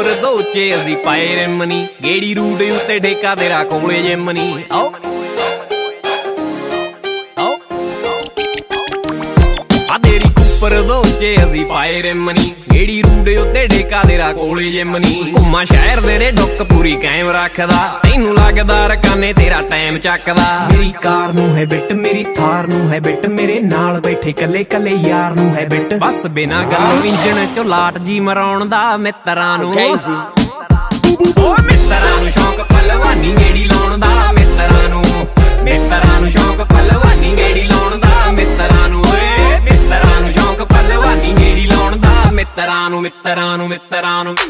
Cooper ਦੋ ਚੇ ਅਸੀਂ ਪਾਏ ਰਿਮਨੀ ਗੇੜੀ ਰੂਟ ਉੱਤੇ ਠੇਕਾ ਤੇਰਾ ਕੋਲੇ ਜਿਮਨੀ ਆਓ ਤੇਰੀ ਕੂਪਰ ਦੋ ਚੇ ਅਸੀਂ ਪਾਏ ਰਿਮਨੀ ਗੇੜੀ ਰੂਟ ਉੱਤੇ ਠੇਕਾ ਤੇਰਾ ਕੋਲੇ ਜਿਮਨੀ ਘੁੰਮਾ ਸ਼ਹਿਰ ਤੇਰੇ ਡੁੱਕ ਪੂਰੀ ਕਾਇਮ ਰੱਖਦਾ ਤੈਨੂੰ ਲੱਗਦਾ ਰਕਾਨੇ ਤੇਰਾ ਟਾਈਮ ਚੱਕਦਾ ਮੇਰੀ ਕਾਰ ਨੂੰ ਹੈ ਬਿੱਟ ਮੇਰੀ ਥਾਰ ਨੂੰ ਹੈ ਬਿੱਟ ਮੇਰੇ ਨਾਲ ਬੈਠੇ ਕੱਲੇ ਕੱਲੇ ਯਾਰ ਨੂੰ ਹੈ ਬਿੱਟ ਬਸ ਬਿਨਾਂ ਗੱਲ ਇੰਜਣ ਚੋਂ ਲਾਟ ਜੀ ਮਰਾਉਣ ਦਾ ਮਿੱਤਰਾਂ ਨੂੰ ਓ ਮਿੱਤਰਾਂ